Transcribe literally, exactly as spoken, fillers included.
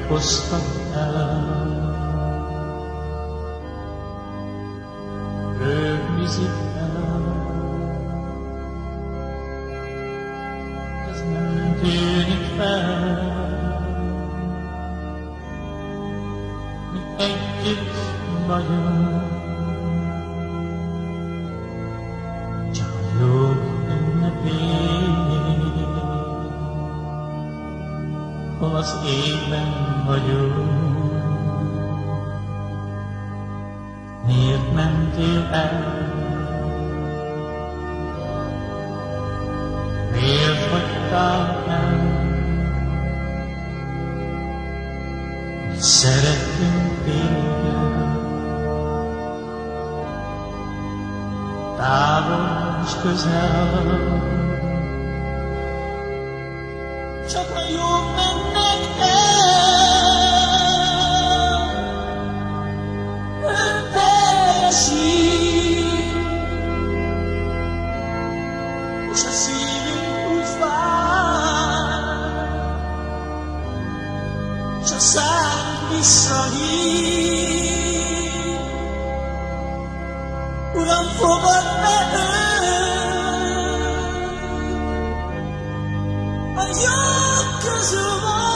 hozhattál. Ők vizitál, ez nem tűnik fel, mi együtt vagyunk, csak a jó ünnepén, hol az égben vagyunk. Miért mentél el? Miért hagytál el? Szerettünk téged, távol és közel, csak a jó mennek el. És a szívünk úgy fáj, s a szánk visszahív. Uram, fogad be őt, a jók közül van.